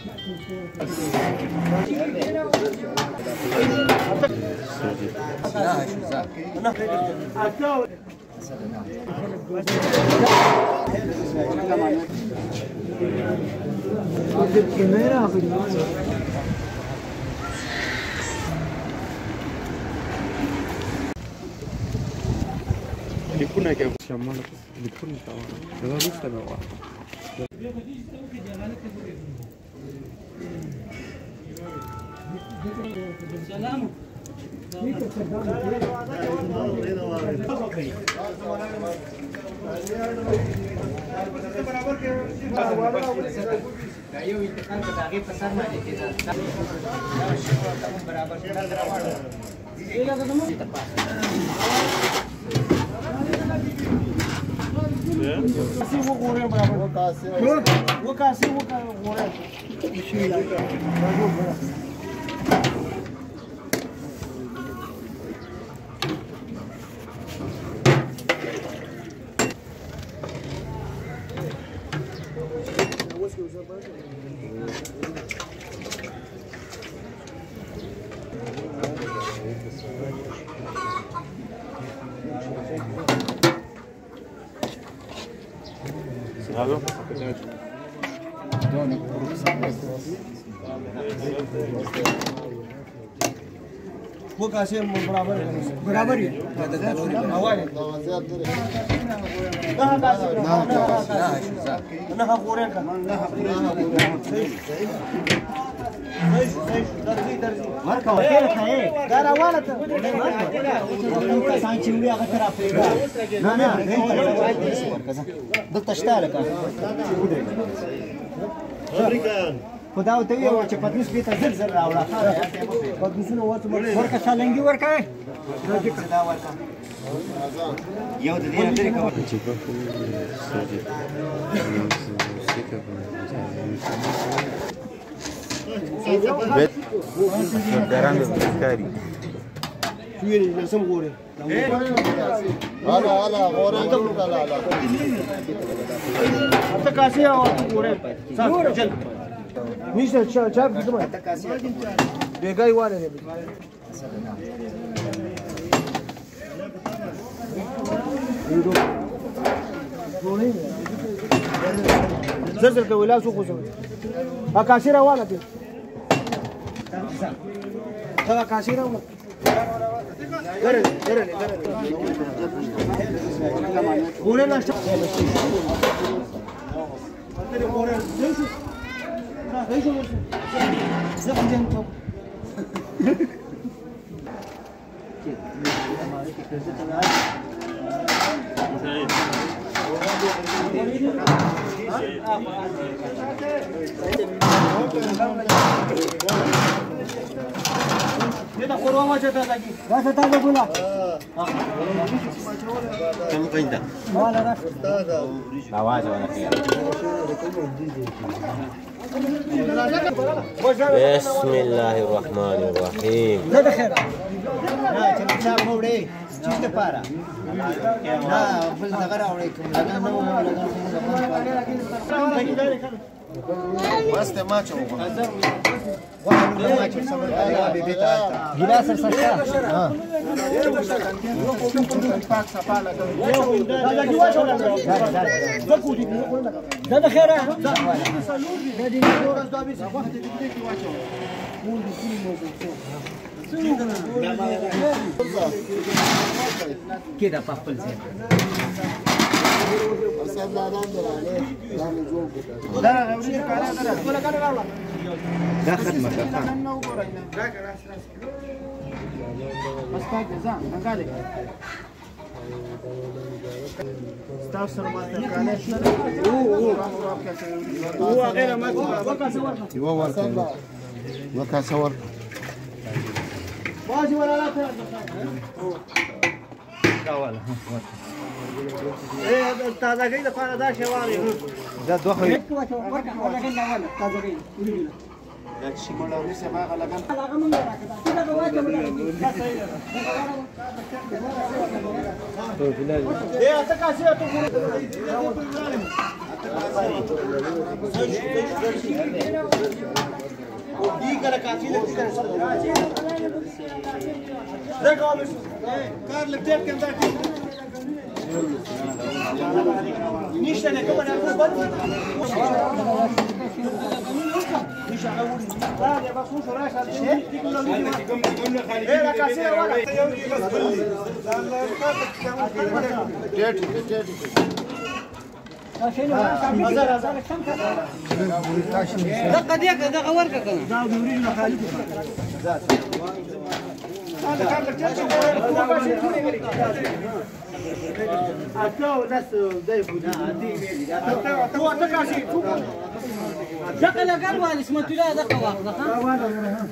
لكنا كيف شمال لكنا طبعا ده بس تبع سلام یو انتقال په داغه په سر باندې کېده دا برابر شنه دراوړو دې لا کومه ته پاس سی وو ګورې برابر وکاسي ګورې شي لا वो कैसे बराबर ही हवाले ना गोरे का मार का है गारा वाला था सांची मुड़ी अगर तेरा पेगा ना दल तश्तालك امریکان خداو ته یو چې پدوس به ته زلزلہ راوړه پدوسونه وته ورکه چالنګي ورکه راځي دا ورکه یو د دې لري کوم چې په سوجي bet garando pescari Fui nasam gore ala gore ala आता कासे gore चल निश्चय चाप तुम्ही आता कासे बेगाई वाले रे زلزل کوي لا سو کوسو اکاسي روانه دي دا اکاسي روانه ګره ګوره ناشته ته ګوره زيشو زيشو زخم تو ये तो कोरवा में चलता था कि रास्ता था बोला कम कइंदा वाला रास्ता आवाज वाला بسم الله الرحمن الرحيم زاد خير لا تشاب موري چیز ته پارا نا بل دغه راوړې کوم لګا نو لګا بس ته ما چوغه واه ما چوغه سم بي بي تا ګلاس سره ها پاک صفا لګا دا جوا چولا زکو دي دا خير دا دي نورس دا بي وخت دي کې واچو مول دي كل موضوع كده بابل زين ده خدمة استفسر ما تكاليف هو غير ما وكا صور باجي ولا لا ولا ايه تازه كده فانا ده شواري ده دوخه وركه ولا كده ولا تازه كده دقة ورقة دقة لا قال والي اسمه لا دقة واحدة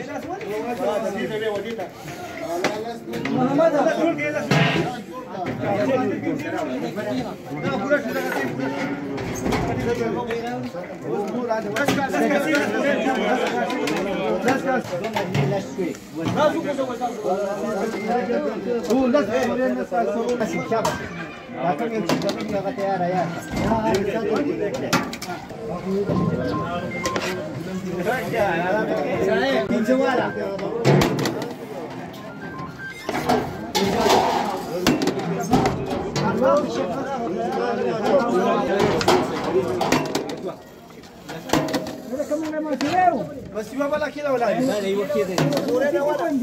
بس ما بلا كده ولا ايوه كده ورينا ولا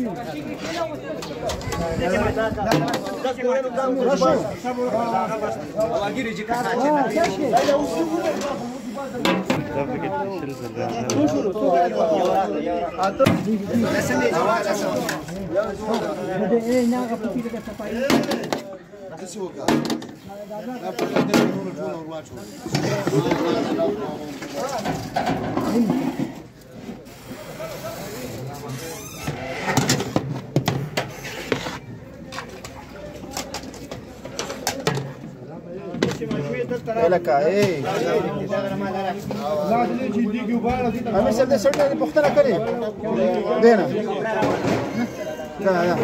لك ايه همي سب دې سړی د پښتنه کړي دینا دا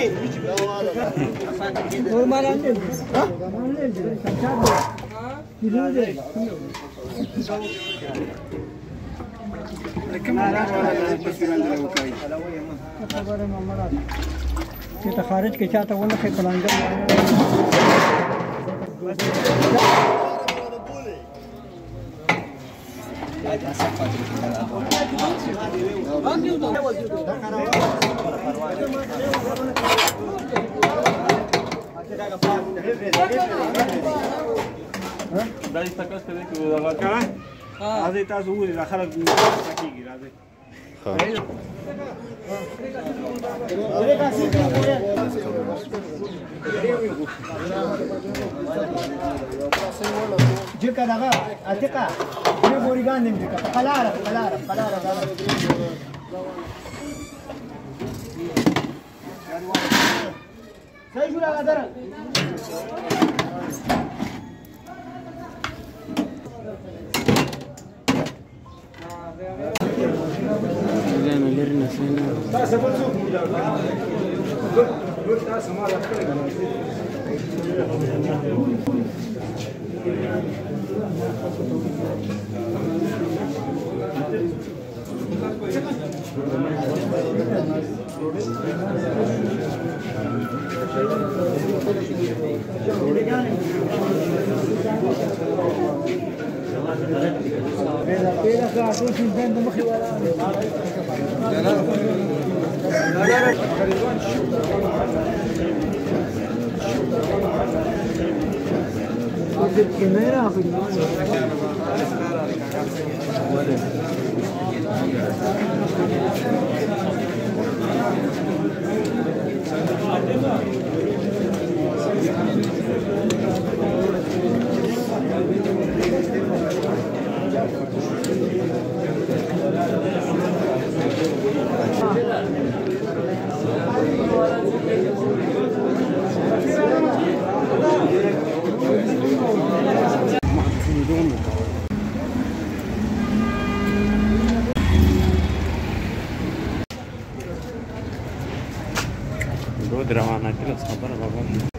اور مالان دې ها مالان دې څنګه کیلو دې کوم راځي په څیر نه وکړي خبره مامرات چې ته خارج کې چاته ونه کې پلانګر دا استکاس ته کې دا کا راځي تاسو ولې خلک کیږي راځي جيكا دغا اتيكا دي بوريغان دي جيكا قلاره سيجوا لا قدر انا لرنا سنه خبره بابا